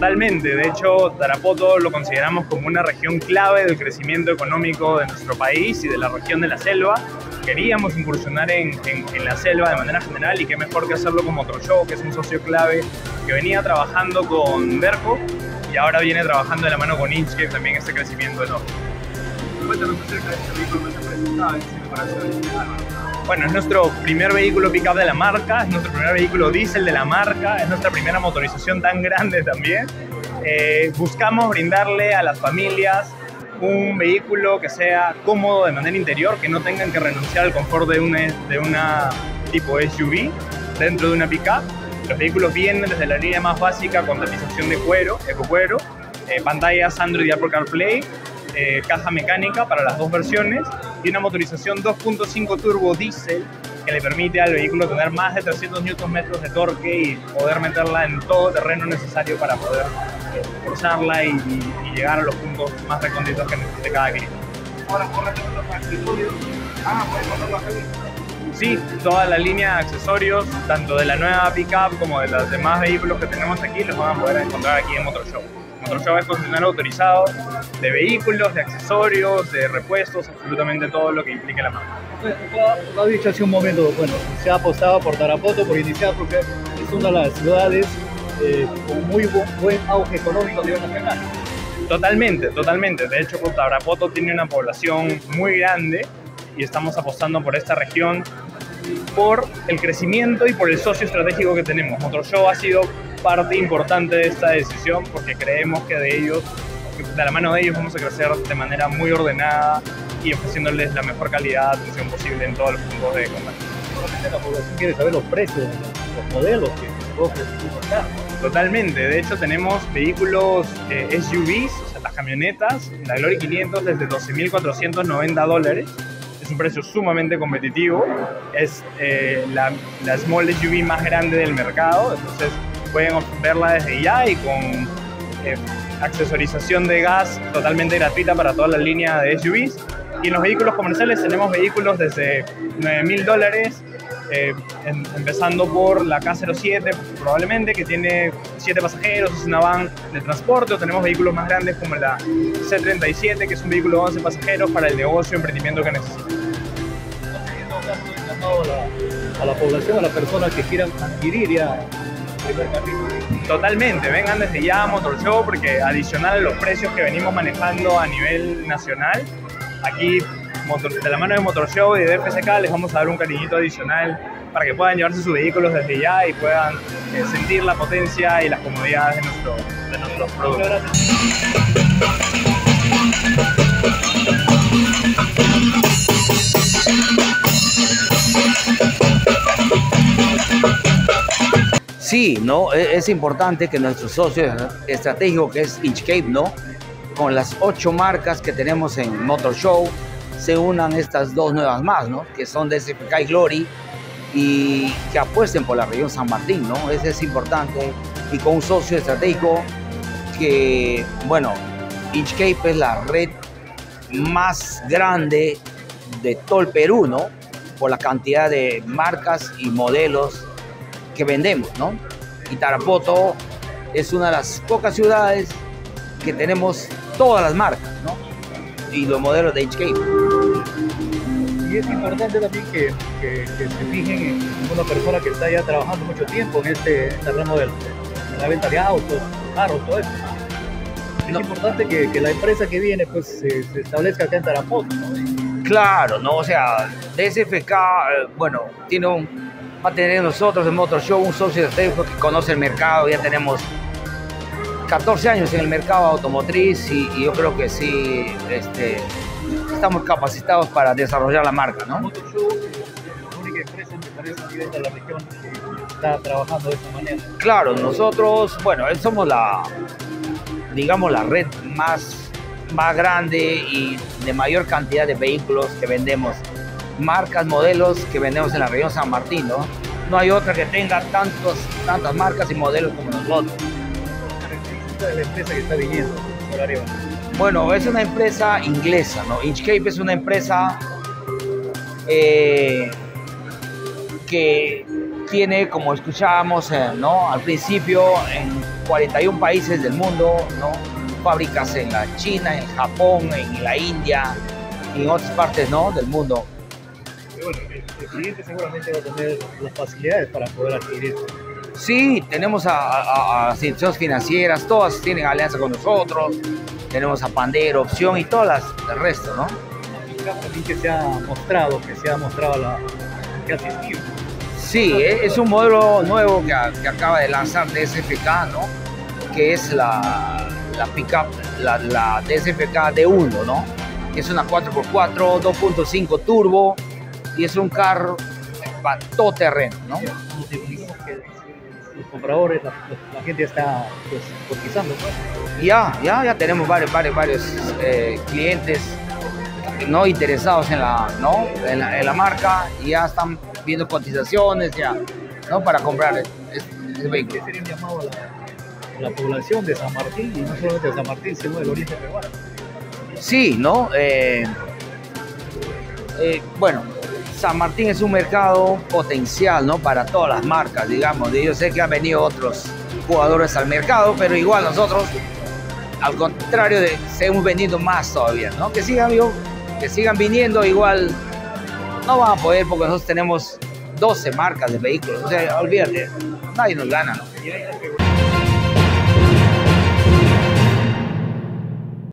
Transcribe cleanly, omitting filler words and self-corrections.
Totalmente, de hecho Tarapoto lo consideramos como una región clave del crecimiento económico de nuestro país y de la región de la selva. Queríamos incursionar en la selva de manera general y qué mejor que hacerlo con Motorshow, que es un socio clave que venía trabajando con Verco y ahora viene trabajando de la mano con Inchcape también este crecimiento enorme. Cuéntanos acerca de este vehículo que se presentaba en separación. Bueno, es nuestro primer vehículo pick-up de la marca, es nuestro primer vehículo diésel de la marca, es nuestra primera motorización tan grande también. Buscamos brindarle a las familias un vehículo que sea cómodo de manera interior, que no tengan que renunciar al confort de una tipo SUV dentro de una pick-up. Los vehículos vienen desde la línea más básica con tapización de cuero, ecocuero, pantallas Android y Apple CarPlay, caja mecánica para las dos versiones y una motorización 2.5 turbo diésel que le permite al vehículo tener más de 300 Nm de torque y poder meterla en todo terreno necesario para poder forzarla y llegar a los puntos más recónditos que necesite cada cliente. Ahora, con respecto a los accesorios, pueden ponerlo acá. Sí, toda la línea de accesorios, tanto de la nueva pickup como de los demás vehículos que tenemos aquí, los van a poder encontrar aquí en Motorshow. Motorshow es concesionario autorizado de vehículos, de accesorios, de repuestos, absolutamente todo lo que implique la marca. Lo ha dicho hace un momento, bueno, se ha apostado por Tarapoto, por iniciar, porque es una de las ciudades con muy buen auge económico a nivel nacional. Totalmente, totalmente. De hecho, Tarapoto tiene una población muy grande y estamos apostando por esta región, por el crecimiento y por el socio estratégico que tenemos. Motorshow ha sido parte importante de esta decisión porque creemos que de la mano de ellos vamos a crecer de manera muy ordenada y ofreciéndoles la mejor calidad de atención posible en todos los puntos de contacto. Solamente la población quiere saber los precios, los modelos que ofrecen acá. Totalmente, de hecho tenemos vehículos SUVs, o sea, las camionetas, la Glory 500 desde $12.490. Es un precio sumamente competitivo, es la small SUV más grande del mercado, entonces pueden verla desde ya y con accesorización de gas totalmente gratuita para toda la línea de SUVs. Y en los vehículos comerciales tenemos vehículos desde $9.000, empezando por la K07 probablemente, que tiene 7 pasajeros, es una van de transporte, o tenemos vehículos más grandes como la C37, que es un vehículo de 11 pasajeros para el negocio o emprendimiento que necesiten. A la población, a las personas que quieran adquirir ya el primer carrito. Totalmente, vengan desde ya a Motorshow porque adicional a los precios que venimos manejando a nivel nacional, aquí de la mano de Motorshow y de FSK les vamos a dar un cariñito adicional para que puedan llevarse sus vehículos desde ya y puedan sentir la potencia y las comodidades de nuestros productos. Sí, ¿no? Es importante que nuestro socio estratégico, que es Inchcape, ¿no? Con las 8 marcas que tenemos en Motorshow, se unan estas 2 nuevas más, ¿no? Que son de SFK y Glory, y que apuesten por la región San Martín, ¿no? Eso es importante. Y con un socio estratégico que, bueno, Inchcape es la red más grande de todo el Perú, ¿no? Por la cantidad de marcas y modelos que vendemos, ¿no? Y Tarapoto es una de las pocas ciudades que tenemos todas las marcas, ¿no? Y los modelos de Inchcape. Y es importante también que se fijen en una persona que está ya trabajando mucho tiempo en este ramo de la venta de autos, carros, todo eso. Es importante que la empresa que viene pues se establezca acá en Tarapoto, ¿no? Claro, ¿no? O sea, DSFK, bueno, va a tener nosotros en Motorshow un socio estratégico que conoce el mercado. Ya tenemos 14 años en el mercado automotriz y yo creo que sí estamos capacitados para desarrollar la marca, ¿no? Motorshow es la única empresa, me parece, a nivel de la región que está trabajando de esta manera. Claro, nosotros, bueno, somos digamos, la red más grande y de mayor cantidad de vehículos que vendemos, marcas, modelos que vendemos en la región San Martín, ¿no? No hay otra que tenga tantas marcas y modelos como nosotros. ¿Cuál es la empresa que está viniendo por arriba? Bueno, es una empresa inglesa, ¿no? Inchcape es una empresa que tiene, como escuchábamos, ¿no? Al principio 41 países del mundo, ¿no? Fábricas en la China, en Japón, en la India y en otras partes, ¿no?, del mundo. Y bueno, el cliente seguramente va a tener las facilidades para poder adquirir. Sí, tenemos a las instituciones financieras, todas tienen alianza con nosotros. Tenemos a Pandero, Opción y todas el resto, ¿no? También que se ha mostrado que ha asistido. Sí, es un modelo nuevo que acaba de lanzar DSFK, ¿no? Que es la pickup, la DSFK D1, ¿no? Que es una 4x4, 2.5 turbo y es un carro para todo terreno, ¿no? Los compradores, la gente está pues, cotizando, ¿no? Ya tenemos varios clientes, ¿no?, interesados en la marca y ya están viendo cotizaciones ya, ¿no?, para comprar este vehículo. ¿Qué sería un llamado a la población de San Martín, y no solamente de San Martín, sino del oriente peruano? Sí, ¿no? Bueno, San Martín es un mercado potencial, ¿no?, para todas las marcas, digamos. Yo sé que han venido otros jugadores al mercado, pero igual nosotros, al contrario, seguimos vendiendo más todavía, ¿no? Que sigan viniendo, igual no van a poder porque nosotros tenemos 12 marcas de vehículos. O sea, olvídate, nadie nos gana, ¿no?